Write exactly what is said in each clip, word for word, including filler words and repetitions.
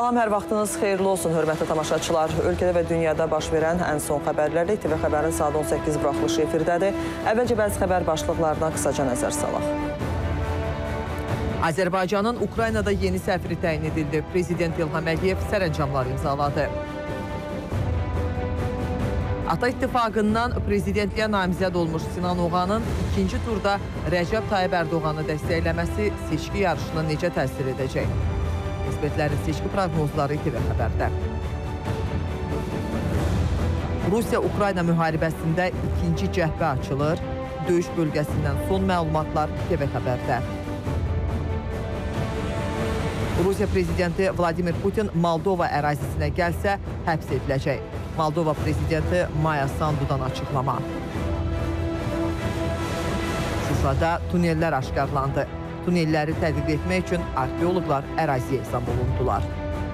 Salam, hər vaxtınız xeyirli olsun, hörmətli tamaşaçılar. Ölkədə və dünyada baş verən ən son xəbərlərlə İTV Xəbərin saat on səkkiz buraxılışı efirdədir. Əvvəlcə bəzi xəbər başlıqlarına qısaca nəzər salaq. Azərbaycanın Ukraynada yeni səfiri təyin edildi. Prezident İlham Əliyev sərəncamlar imzaladı. Ata İttifaqından prezidentliyə namizəd olmuş Sinan Oğanın ikinci turda Rəcəb Tayyib Ərdoğanı dəstəkləməsi seçki yarışına necə təsir edəcək? Ekspertlərin seçki proqnozları İTV Xəbərdə. Rusiya-Ukrayna müharibəsində ikinci cəhbə açılır. Döyüş bölgəsindən son məlumatlar İTV Xəbərdə. Rusiya prezidenti Vladimir Putin Moldova ərazisinə gəlsə həbs ediləcək. Moldova prezidenti Maya Sandudan açıqlama. Şuşada tunellər aşkarlandı. Tunelləri tədqiq etmək üçün arxeoloqlar əraziyə izam olundular.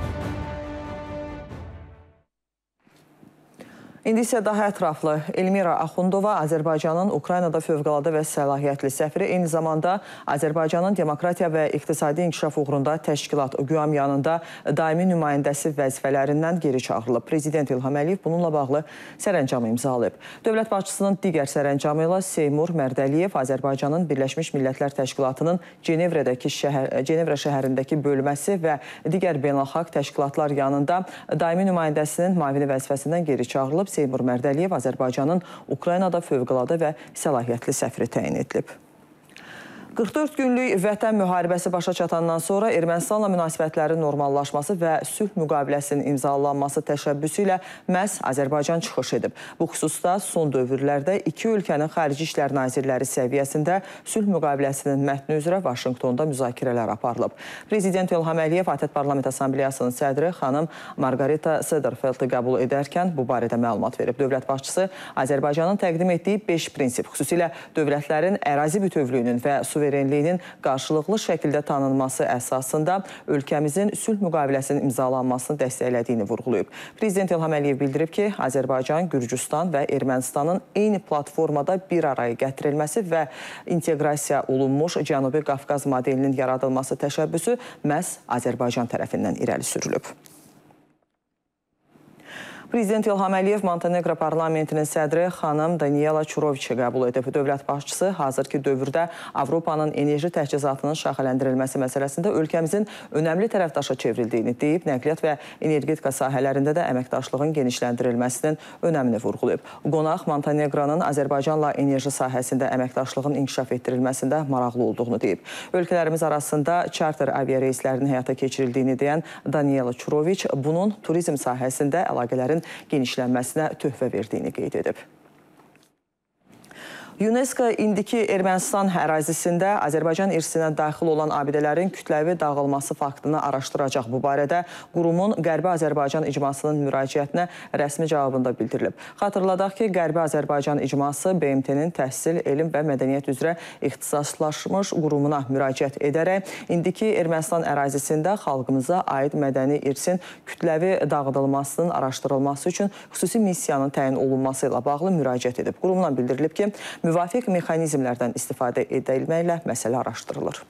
İndi isə daha ətraflı. Elmira Axundova Azərbaycanın Ukraynada fövqəladə və səlahiyyətli səfiri, eyni zamanda Azərbaycanın demokratiya və iqtisadi inkişaf uğrunda təşkilat QÜAM yanında daimi nümayəndəsi vəzifələrindən geri çağırılıb. Prezident İlham Əliyev bununla bağlı sərəncamı imzalayıb. Dövlət başçısının digər sərəncamı ilə Seymur Mərdəliyev Azərbaycanın Birləşmiş Millətlər Təşkilatının Cenevrədəki şəhər, Cenevrə şəhərindəki bölməsi və digər beynəlxalq təşkilatlar yanında daimi nümayəndəsinin müavini vəzifəsindən geri çağırılıb. Seymur Mərdəliyev Azərbaycanın Ukraynada fövqəladə və səlahiyyətli səfiri təyin edilib. qırx dörd günlük vətən müharibəsi başa çatandan sonra Ermənistanla münasibətlərin normallaşması və sülh müqaviləsinin imzalanması təşəbbüsü ilə məhz Azərbaycan çıxış edib. Bu xüsusda son dövrlərdə iki ölkənin xarici işlər nazirləri səviyyəsində sülh müqaviləsinin mətni üzrə Vaşinqtonda müzakirələr aparılıb. Prezident İlham Əliyev ATƏT Parlament Assambleyasının sədri xanım Margarita Sederfeldti qəbul edərkən bu barədə məlumat verib. Dövlət başçısı Azərbaycanın təqdim etdiyi beş prinsip, xüsusilə dövlətlərin ərazi bütövlüyünün və suverenliyinin qarşılıqlı şəkildə tanınması əsasında ölkəmizin sülh müqaviləsinin imzalanmasını dəstəklədiyini vurğulayıb. Prezident İlham Əliyev bildirib ki, Azərbaycan, Gürcüstan və Ermənistanın eyni platformada bir araya gətirilməsi və inteqrasiya olunmuş Cənubi Qafqaz modelinin yaradılması təşəbbüsü məhz Azərbaycan tərəfindən irəli sürülüb. Prezident İlham Əliyev Montenegro parlamentinin sədri xanım Daniela Çuroviçi qəbul edib. Dövlət başçısı hazırki dövrdə Avropanın enerji təchizatının şaxələndirilməsi məsələsində ölkəmizin önəmli tərəfdaşa çevrildiyini deyib, nəqliyyat və energetika sahələrində də əməkdaşlığın genişləndirilməsinin önəmini vurğulayıb. Qonaq Montenegronun Azərbaycanla enerji sahəsində əməkdaşlığın inkişaf etdirilməsində maraqlı olduğunu deyib. Ölkələrimiz arasında charter aviareyslərinin həyata keçirildiyini deyən Daniela Çuroviç bunun turizm sahəsində əlaqələrin genişlənməsinə töhfə verdiyini qeyd edib. UNESCO indiki Ermənistan ərazisində Azərbaycan irsinə daxil olan abidələrin kütləvi dağılması faktını araşdıracaq. Bu barədə qurumun Qərbi Azərbaycan icmasının müraciətinə rəsmi cavabında bildirilib. Xatırladaq ki, Qərbi Azərbaycan icması B M T-nin təhsil, elm və mədəniyyət üzrə ixtisaslaşmış qurumuna müraciət edərək indiki Ermənistan ərazisində xalqımıza aid mədəni irsin kütləvi dağıdılmasının araşdırılması üçün xüsusi missiyanın təyin olunması ilə bağlı müraciət edib. Qurumdan bildirilib ki, müvafiq mexanizmlərdən istifadə edilməklə məsələ araşdırılır.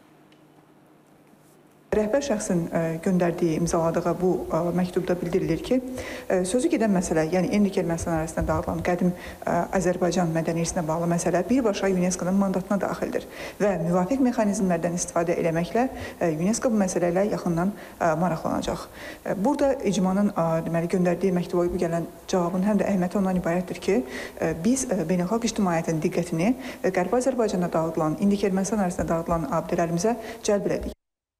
Rəhbər şəxsin göndərdiyi, imzaladığı bu məktubda bildirilir ki, sözü gedən məsələ, yəni indiki Ermənistan ərazisində dağıdılan qədim Azərbaycan mədəni irsinə bağlı məsələ birbaşa UNESCO-nun mandatına daxildir və müvafiq mexanizmlərdən istifadə eləməklə UNESCO bu məsələ ilə yaxından maraqlanacaq. Burada icmanın deməli, göndərdiyi məktuba gələn cavabın həm də əhəmiyyəti ondan ibarətdir ki, biz beynəlxalq ictimaiyyətin diqqətini Qərbi Azərbaycanda dağıdılan, indiki Ermənistan ərazisində dağıdılan abidələrimizə cəlb elədik.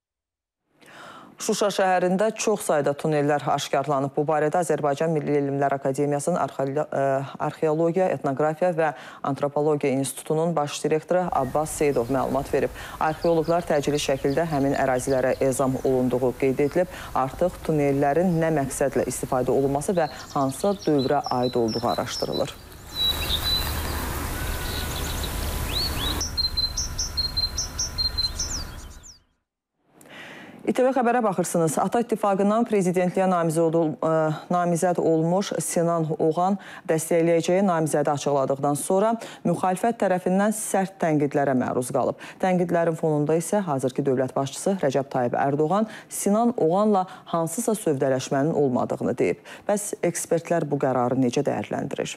Şuşa şəhərində çox sayda tunellər aşkarlanıb. Bu barədə Azərbaycan Milli Elmlər Akademiyasının Arxeologiya, Etnografiya və Antropologiya İnstitutunun baş direktoru Abbas Seyidov məlumat verib. Arxeoloqlar təcili şəkildə həmin ərazilərə ezam olunduğu qeyd edilib. Artıq tunellərin nə məqsədlə istifadə olunması və hansı dövrə aid olduğu araşdırılır. İTV A T V xəbərə baxırsınız. Ata İttifaqından prezidentliyə namizəd, ol, ə, namizəd olmuş Sinan Oğan dəstəkləyəcəyi namizədi açıqladıqdan sonra müxalifət tərəfindən sərt tənqidlərə məruz qalıb. Tənqidlərin fonunda isə hazırki dövlət başçısı Rəcəb Tayyib Ərdoğan Sinan Oğanla hansısa sövdələşmənin olmadığını deyib. Bəs ekspertlər bu qərarı necə dəyərləndirir?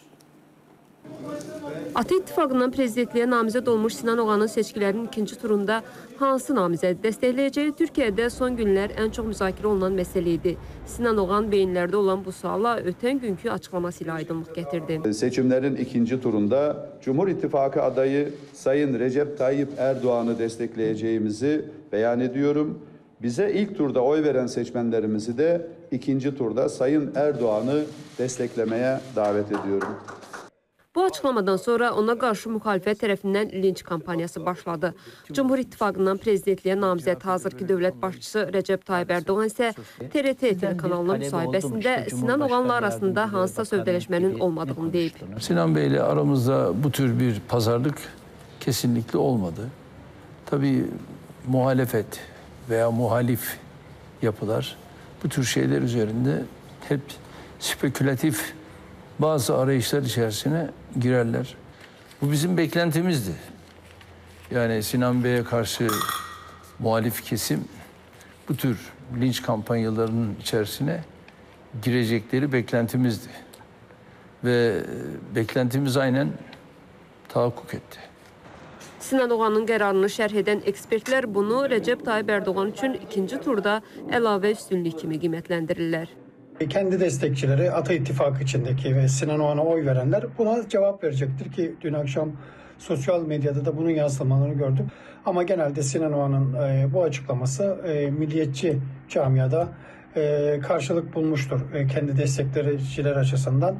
Ata İttifaqından prezidentliyə namizəd olmuş Sinan Oğanın seçkilərin ikinci turunda hansı namizədi dəstəkləyəcəyi Türkiyədə son günlər ən çox müzakirə olunan məsələ idi. Sinan Oğan beyinlərdə olan bu suala ötən günkü açıqlaması ilə aydınlıq gətirdi. Seçimlerin ikinci turunda Cumhur İttifakı adayı Sayın Recep Tayyip Erdoğan'ı destekleyeceğimizi beyan ediyorum. Bize ilk turda oy veren seçmenlerimizi de ikinci turda Sayın Erdoğan'ı desteklemeye davet ediyorum. Bu açıqlamadan sonra ona qarşı müxalifət tərəfindən linç kampaniyası başladı. Cumhur İttifaqından prezidentliyə namizəd hazırki dövlət başçısı Rəcəb Tayyib Ərdoğan isə T R T telekanalına müsahibəsində Sinan Oğanla arasında hansısa sövdələşmənin olmadığını deyib. Sinan Bey ile aramızda bu tür bir pazarlık kesinlikle olmadı. Tabii muhalefet veya muhalif yapılar bu tür şeyler üzerinde hep spekülatif bazı arayışlar içerisine girerler. Bu bizim beklentimizdi. Yani Sinan Bey'e karşı muhalif kesim bu tür linç kampanyalarının içerisine girecekleri beklentimizdi. Ve beklentimiz aynen tahakkuk etti. Sinan Oğanın qərarını şərh edən ekspertlər bunu Rəcəb Tayyib Ərdoğan üçün ikinci turda əlavə üstünlük kimi qiymətləndirirlər. Kendi destekçileri Ata İttifakı içindeki ve Sinan Oğan'a oy verenler buna cevap verecektir ki dün akşam sosyal medyada da bunun yansımalarını gördüm. Ama genelde Sinan Oğan'ın e, bu açıklaması e, milliyetçi camiada e, karşılık bulmuştur e, kendi destekçiler açısından.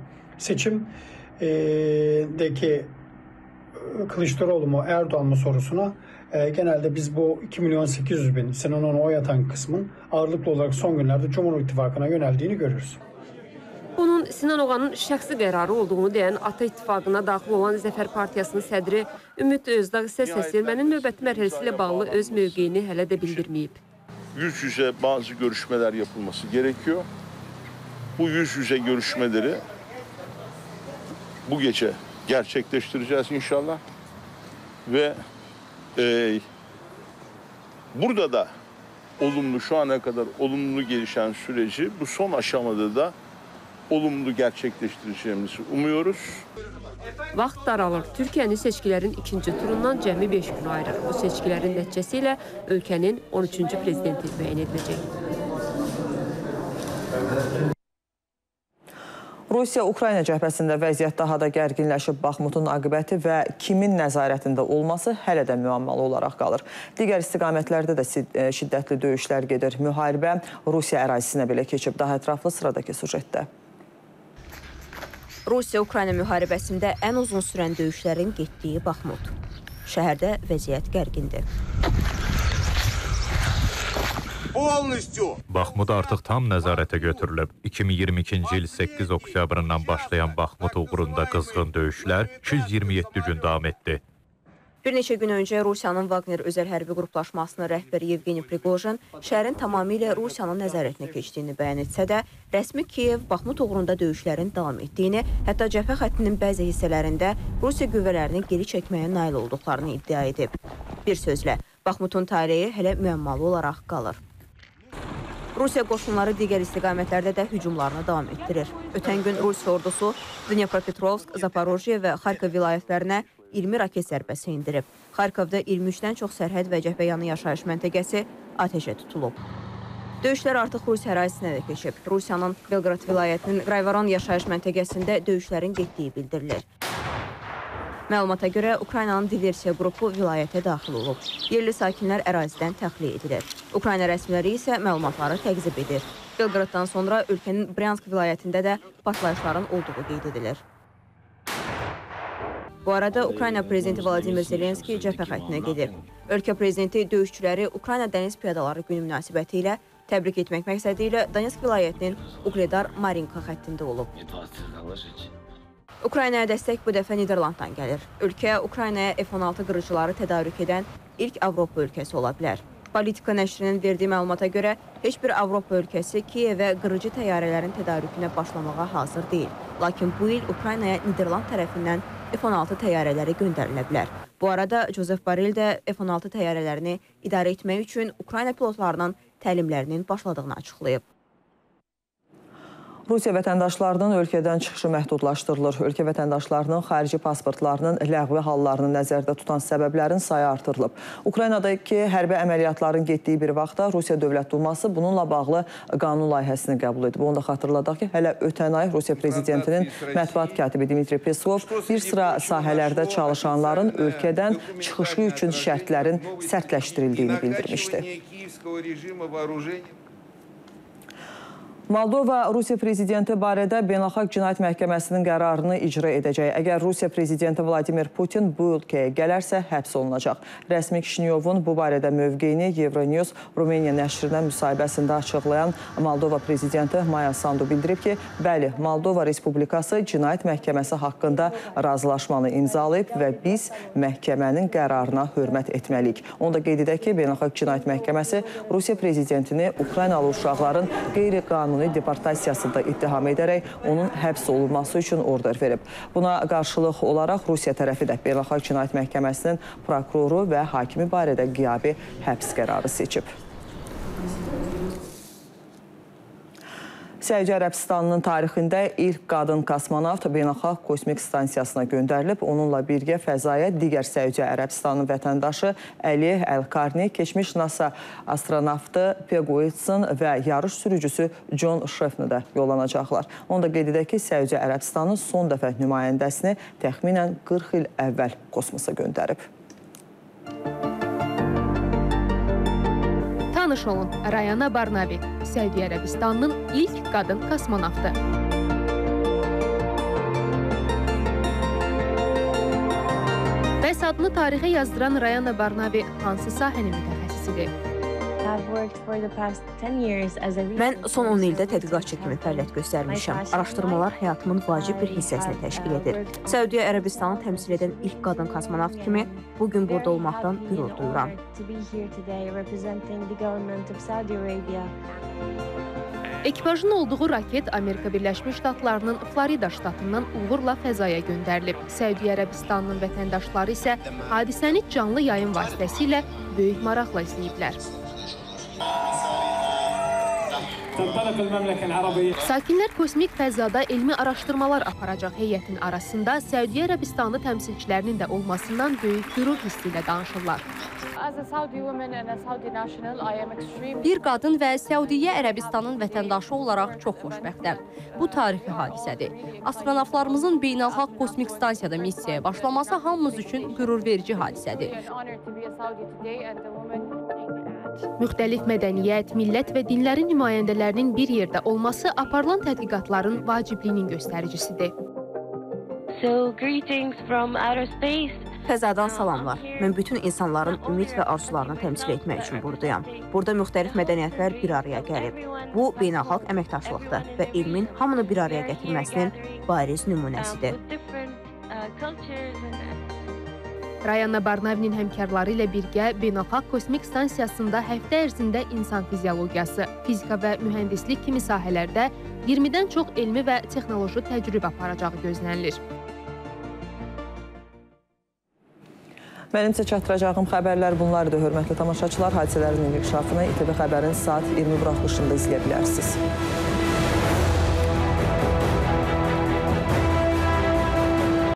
Seçimdeki Kılıçdaroğlu mu Erdoğan mı sorusuna e, genelde biz bu iki milyon sekiz yüz bin Sinan Oğan'a oy atan kısmın ağırlıklı olarak son günlerde Cumhur İttifakı'na yöneldiğini görürüz. Bunun Sinan Oğanın şəxsi qərarı olduğunu deyən Ata İttifaqına daxil olan Zəfər Partiyasının sədri Ümid Özdağ isə səsvermənin növbəti mərhələsi ilə bağlı öz mövqeyini hələ də bildirməyib. Yüz yüze bazı görüşmeler yapılması gerekiyor. Bu yüz yüze görüşmeleri bu gece gerçekleştireceğiz inşallah. Ve e, burada da olumlu, şu ana kadar olumlu gelişen süreci bu son aşamada da olumlu gerçekleştireceğimizi umuyoruz. Vaxt daralır. Türkiyənin seçkilərin ikinci turundan cəmi beş gün ayrır. Bu seçkilərin nəticəsi ilə ölkənin on üçüncü prezidenti müəyyən ediləcək. Rusiya-Ukrayna cəbhəsində vəziyyət daha da gərginləşib. Baxmutun aqibəti və kimin nəzarətində olması hələ də müəmmalı olaraq qalır. Digər istiqamətlərdə də şiddətli döyüşlər gedir. Müharibə Rusiya ərazisinə belə keçib. Daha ətraflı sıradakı sujetdə. Rusiya-Ukrayna müharibəsində ən uzun sürən döyüşlərin getdiyi Baxmut. Şəhərdə vəziyyət gərgindir. Baxmut artıq tam nəzarətə götürülüb. iki min iyirmi ikinci il səkkiz oktyabrından başlayan Baxmut uğrunda qızğın döyüşlər iki yüz iyirmi yeddi gün davam etdi. Bir neçə gün öncə Rusiyanın Wagner özəl hərbi qruplaşmasının rəhbəri Yevgeni Prigojin şəhərin tamamilə Rusiyanın nəzarətinə keçdiyini bəyan etsə də, rəsmi Kiyev Baxmut uğrunda döyüşlərin davam etdiyini, hətta cəbhə xəttinin bəzi hissələrində Rusiya qüvvələrini geri çəkməyə nail olduqlarını iddia edib. Bir sözlə, Baxmutun taleyi hələ müəmmalı olaraq qalır. Rusiya qoşunları digər istiqamətlərdə də hücumlarını davam etdirir. Ötən gün Rusiya ordusu Dnepropetrovsk, Zaporojye və Xarkov vilayətlərinə iyirmi raket zərbəsi indirib. Xarkovda iyirmi üçdən çox sərhəd və cəbhəyanı yaşayış məntəqəsi atəşə tutulub. Döyüşlər artıq Rusiya ərazisinə də keçib. Rusiyanın Belqrad vilayətinin Grayvoron yaşayış məntəqəsində döyüşlərin getdiyi bildirilir. Məlumata görə Ukraynanın diversiya qrupu vilayətə daxil olub. Yerli sakinlər ərazidən təxliyə edilir. Ukrayna rəsmiləri isə məlumatları təqzib edir. Belqraddan sonra ölkənin Bryansk vilayətində də partlayışların olduğu qeyd edilir. Bu arada Ukrayna prezidenti Vladimir Zelenski cəbhə xəttinə gedib. Ölkə prezidenti döyüşçüləri Ukrayna dəniz piyadaları günü münasibəti ilə təbrik etmək məqsədi ilə Donetsk vilayətinin Ugledar Marinka xəttində olub. Ukraynaya dəstək bu dəfə Niderlanddan gəlir. Ölkə Ukraynaya F on altı qırıcıları tədarük edən ilk Avropa ölkəsi ola bilər. Politika nəşrinin verdiyi məlumata görə heç bir Avropa ölkəsi Kiyevə qırıcı təyyarələrin tədarükünə başlamağa hazır deyil. Lakin bu il Ukraynaya Niderland tərəfindən F on altı təyyarələri göndərilə bilər. Bu arada Josep Borrell də F on altı təyyarələrini idarə etmək üçün Ukrayna pilotlarının təlimlərinin başladığını açıqlayıb. Rusiya vətəndaşlarının ölkədən çıxışı məhdudlaşdırılır. Ölkə vətəndaşlarının xarici pasportlarının ləğvi hallarını nəzərdə tutan səbəblərin sayı artırılıb. Ukraynadakı hərbi əməliyyatların getdiyi bir vaxtda Rusiya Dövlət Duması bununla bağlı qanun layihəsini qəbul edib. Onu da xatırladaq ki, hələ ötən ay Rusiya Prezidentinin mətbuat katibi Dmitri Peskov bir sıra sahələrdə çalışanların ölkədən çıxışı üçün şərtlərin sərtləşdirildiyini bildirmişdi. Moldova Rusiya Prezidenti barədə Beynəlxalq Cinayət Məhkəməsinin qərarını icra edəcək. Əgər Rusiya Prezidenti Vladimir Putin bu ölkəyə gələrsə, həbs olunacaq. Rəsmi Kişinyovun bu barədə mövqeyini Euronews Rumeniya nəşrinə müsahibəsində açıqlayan Moldova Prezidenti Maya Sandu bildirib ki, bəli, Moldova Respublikası Cinayət Məhkəməsi haqqında razılaşmanı imzalayıb və biz məhkəmənin qərarına hörmət etməliyik. Onu da qeyd edək ki, Beynəlxalq Cinayət Məhkəməsi Rusiya Prezidentini Ukraynalı uşaqların qeyri-qanuni deportasiyasında ittiham edərək onun həbs olunması üçün order verib. Buna qarşılıq olaraq Rusiya tərəfi də Beynəlxalq Cinayət Məhkəməsinin prokuroru və hakimi barədə qiyabi həbs qərarı seçib. Səudiyyə Ərəbistanının tarixində ilk qadın kosmonavt Beynəlxalq Kosmik Stansiyasına göndərilib. Onunla birgə fəzaya digər Səudiyyə Ərəbistanının vətəndaşı Əli Əl-Karni, keçmiş NASA astronavtı Pegu Whitson və yarış sürücüsü John Sheffner də yollanacaqlar. Onu da qeyd edək ki, Səudiyyə Ərəbistanı son dəfə nümayəndəsini təxminən qırx il əvvəl kosmosa göndərib. Tanış olun, Rayana Barnavi, Səudiyyə Ərəbistanının ilk qadın kosmonavtı. Bəs adını tarixə yazdıran Rayana Barnavi hansı sahənin mütəxəssisidir? Mən son on ildə tədqiqatçı kimi fəaliyyət göstərmişəm. Araşdırmalar həyatımın vacib bir hissəsini təşkil edir. Səudiyyə Ərəbistanı təmsil edən ilk qadın kosmonavt kimi bugün burada olmaqdan qürur duyuram. Ekipajın olduğu raket Amerika Birləşmiş Ştatlarının Florida ştatından uğurla fəzaya göndərilib. Səudiyyə Ərəbistanının vətəndaşları isə hadisəni canlı yayım vasitəsilə böyük maraqla izləyiblər. Sakinlər kosmik fəzada elmi araşdırmalar aparacaq heyətin arasında Səudiyyə Ərəbistanı təmsilçilərinin də olmasından böyük qürur hissi ilə danışırlar. Bir qadın və Səudiyyə Ərəbistanın vətəndaşı olaraq çox xoşbəxtəm. Bu tarixi hadisədir. Astronavtlarımızın Beynəlxalq Kosmik Stansiyada missiyaya başlaması hamımız üçün qürur verici hadisədir. Müxtəlif mədəniyyət, millət və dinlərin nümayəndələrinin bir yerdə olması aparılan tədqiqatların vacibliyinin göstəricisidir. Fəzadan salamlar. Mən bütün insanların ümid və arzularını təmsil etmək üçün buradayam. Burada müxtəlif mədəniyyətlər bir araya gəlib. Bu, beynəlxalq əməkdaşlıqdır və elmin hamını bir araya gətirməsinin bariz nümunəsidir. Rayana Barnavinin həmkarları ilə birgə Beynəlxalq Kosmik Stansiyasında həftə ərzində insan fiziologiyası, fizika və mühəndislik kimi sahələrdə iyirmidən çox elmi və texnoloji təcrübə aparacağı gözlənilir. Mənimsə çatdıracağım xəbərlər bunlar idi, hörmətli tamaşaçılar. Hadisələrin inkişafını İTV Xəbərin saat iyirmi buraxılışında izləyə bilərsiniz.